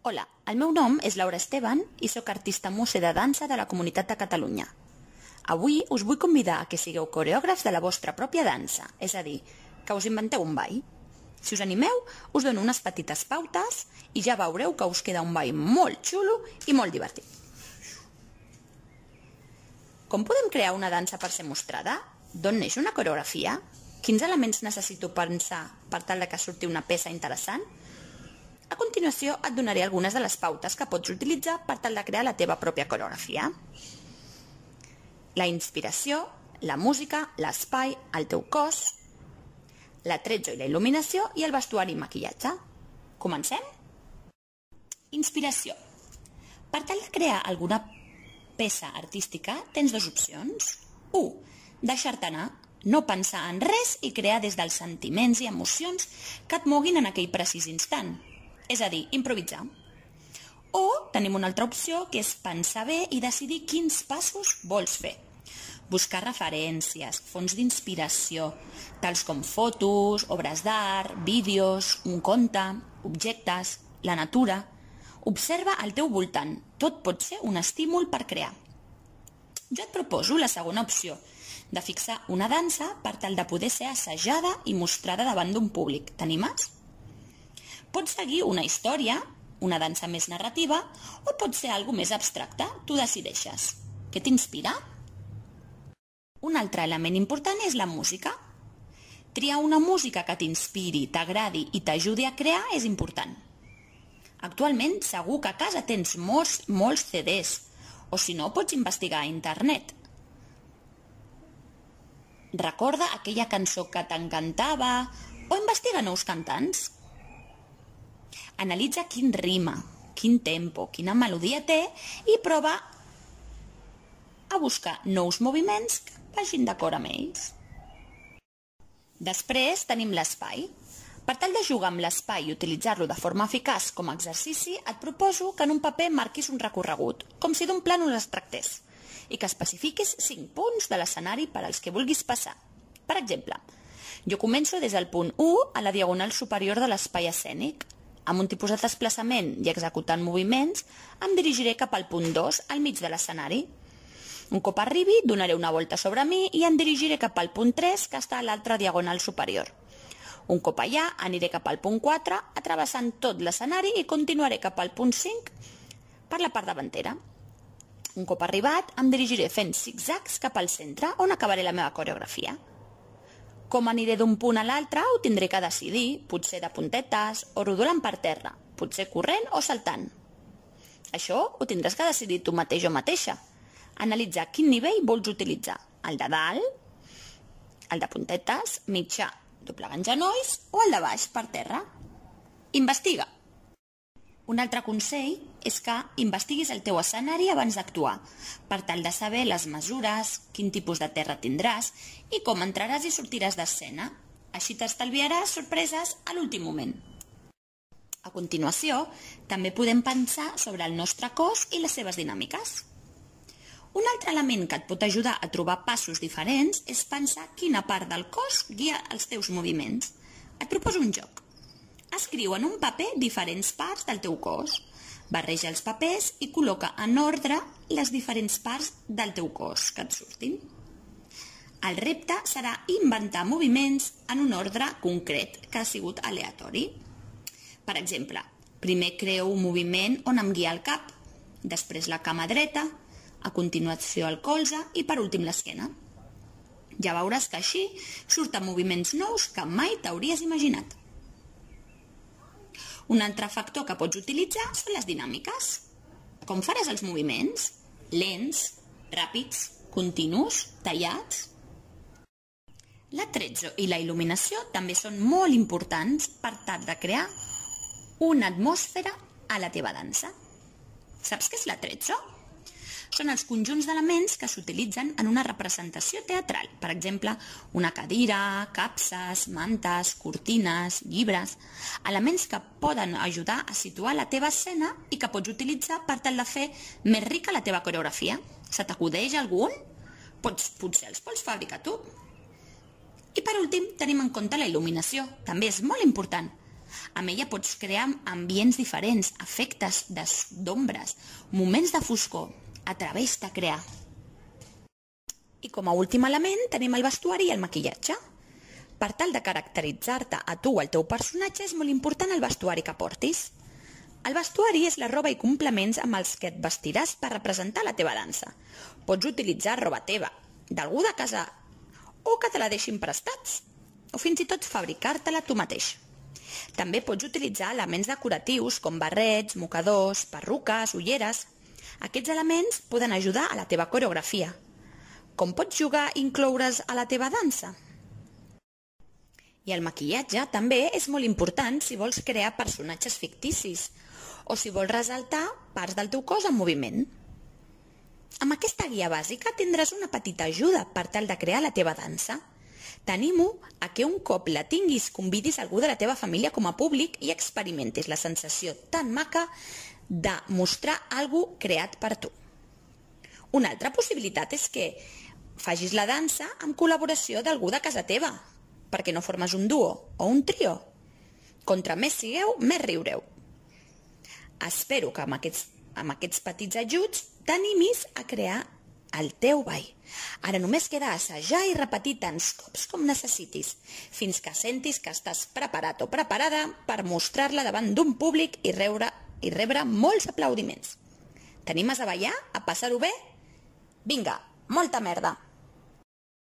Hola, el meu nom és Laura Esteban i sóc artista musse de dansa de la Comunitat de Catalunya. Avui us vull convidar a que sigueu coreògrafs de la vostra pròpia dansa, és a dir, que us inventeu un ball. Si us animeu, us dono unes petites pautes i ja veureu que us queda un ball molt xulo i molt divertit. Com podem crear una dansa per ser mostrada? D'on neix una coreografia? Quins elements necessito pensar per tal que surti una peça interessant? A continuació et donaré algunes de les pautes que pots utilitzar per tal de crear la teva pròpia coreografia. La inspiració, la música, l'espai, el teu cos, l'atrezzo i la il·luminació i el vestuari i maquillatge. Comencem? Inspiració. Per tal de crear alguna peça artística tens dues opcions. 1. Deixar-te anar, no pensar en res i crear des dels sentiments i emocions que et moguin en aquell precís instant. És a dir, improvisar. O tenim una altra opció, que és pensar bé i decidir quins passos vols fer. Buscar referències, fonts d'inspiració, tals com fotos, obres d'art, vídeos, un conte, objectes, la natura. Observa al teu voltant. Tot pot ser un estímul per crear. Jo et proposo la segona opció, de fixar una dansa per tal de poder ser assajada i mostrada davant d'un públic. T'animes? Pots seguir una història, una dansa més narrativa, o pot ser alguna més abstracta, tu decideixes. Què t'inspira? Un altre element important és la música. Triar una música que t'inspiri, t'agradi i t'ajudi a crear és important. Actualment segur que a casa tens molts CDs, o si no pots investigar a internet. Recorda aquella cançó que t'encantava o investiga nous cantants. Analitza quin rima, quin tempo, quina melodia té i prova a buscar nous moviments que vagin d'acord amb ells. Després tenim l'espai. Per tal de jugar amb l'espai i utilitzar-lo de forma eficaç com a exercici, et proposo que en un paper marquis un recorregut, com si d'un plànol es tractés, i que especifiquis 5 punts de l'escenari per als que vulguis passar. Per exemple, jo començo des del punt 1 a la diagonal superior de l'espai escènic. Amb un tipus de desplaçament i executant moviments, em dirigiré cap al punt 2, al mig de l'escenari. Un cop arribi, donaré una volta sobre mi i em dirigiré cap al punt 3, que està a l'altra diagonal superior. Un cop allà, aniré cap al punt 4, atrevessant tot l'escenari i continuaré cap al punt 5 per la part davantera. Un cop arribat, em dirigiré fent zigzags cap al centre, on acabaré la meva coreografia. Com aniré d'un punt a l'altre ho tindré que decidir, potser de puntetes o rodolant per terra, potser corrent o saltant. Això ho tindràs que decidir tu mateix o mateixa. Analitzar quin nivell vols utilitzar, el de dalt, el de puntetes, mitjà, doblegant genolls o el de baix per terra. Investiga! Un altre consell és que investiguis el teu escenari abans d'actuar, per tal de saber les mesures, quin tipus de terra tindràs i com entraràs i sortiràs d'escena. Així t'estalviaràs sorpreses a l'últim moment. A continuació, també podem pensar sobre el nostre cos i les seves dinàmiques. Un altre element que et pot ajudar a trobar passos diferents és pensar quina part del cos guia els teus moviments. Et proposo un joc. Escriu en un paper diferents parts del teu cos. Barreja els papers i col·loca en ordre les diferents parts del teu cos que et surtin. El repte serà inventar moviments en un ordre concret que ha sigut aleatori. Per exemple, primer creo un moviment on em guia el cap, després la cama dreta, a continuació el colze i per últim l'esquena. Ja veuràs que així surten moviments nous que mai t'hauries imaginat. Un altre factor que pots utilitzar són les dinàmiques. Com faràs els moviments? Lents, ràpids, continus, tallats? L'atrezzo i la il·luminació també són molt importants per tal de crear una atmosfera a la teva dansa. Saps què és l'atrezzo? Són els conjunts d'elements que s'utilitzen en una representació teatral. Per exemple, una cadira, capses, mantes, cortines, llibres... Elements que poden ajudar a situar la teva escena i que pots utilitzar per tal de fer més rica la teva coreografia. Se t'acudeix algun? Potser els pots fabricar tu. I per últim, tenim en compte la il·luminació. També és molt important. Amb ella pots crear ambients diferents, efectes d'ombres, moments de foscor. Atreveix-te a crear. I com a últim element tenim el vestuari i el maquillatge. Per tal de caracteritzar-te a tu o al teu personatge és molt important el vestuari que portis. El vestuari és la roba i complements amb els que et vestiràs per representar la teva dansa. Pots utilitzar roba teva, d'algú de casa, o que te la deixin prestats, o fins i tot fabricar-te-la tu mateix. També pots utilitzar elements decoratius com barrets, mocadors, perruques, ulleres. Aquests elements poden ajudar a la teva coreografia. Com pots jugar i incloure's a la teva dansa? I el maquillatge també és molt important si vols crear personatges ficticis o si vols ressaltar parts del teu cos en moviment. Amb aquesta guia bàsica tindràs una petita ajuda per tal de crear la teva dansa. T'animo a que un cop la tinguis convidis algú de la teva família com a públic i experimentis la sensació tan maca de mostrar alguna cosa creat per tu. Una altra possibilitat és que facis la dansa amb col·laboració d'algú de casa teva, perquè no formes un duo o un trio. Contra més sigueu, més riureu. Espero que amb aquests petits ajuts t'animis a crear el teu ball. Ara només queda assajar i repetir tants cops com necessitis, fins que sentis que estàs preparat o preparada per mostrar-la davant d'un públic i rebre molts aplaudiments. T'animes a ballar? A passar-ho bé? Vinga, molta merda!